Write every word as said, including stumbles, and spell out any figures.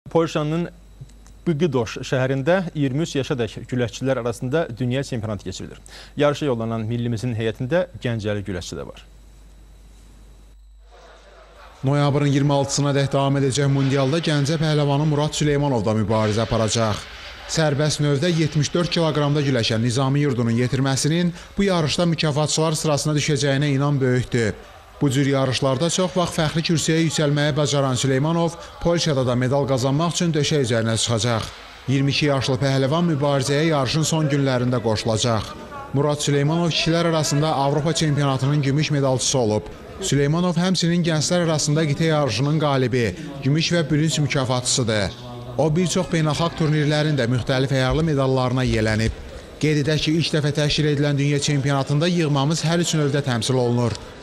Polşanın Bıqıdoş şəhərində iyirmi üç yaşadək güləşçilər arasında dünya çempionatı keçirilir. Yarışa yollanan millimizin heyətində Gəncəli güləşçi də var. Noyabrın iyirmi altısına dək davam edəcək mundialda Gəncə pəhləvanı Murad Süleymanov da mübarizə aparacaq. Sərbəst növdə yetmiş dörd kiloqramda güləşən Nizami Yurdunun yetirməsinin bu yarışda mükafatçılar sırasına düşəcəyinə inan böyükdür. Bu cür yarışlarda çox vaxt fəxri kürsüyə yüksəlməyi bacaran Süleymanov Polşada da medal qazanmaq üçün döşək üzərinə çıxacaq. iyirmi iki yaşlı pəhləvan mübarizəyə yarışın son günlərində qoşulacaq. Murad Süleymanov kişilər arasında Avropa çempionatının gümüş medalçısı olub. Süleymanov həmçinin gənclər arasında qitə yarışının qalibi, gümüş və bürünc mükafatçısıdır. O bir çox beynəlxalq turnirlərin də müxtəlif əyarlı medallarına yiyələnib. Qeyd edək ki, ilk dəfə təşkil edilən dünya çempionatında yığmamız hər üç növdə təmsil olunur.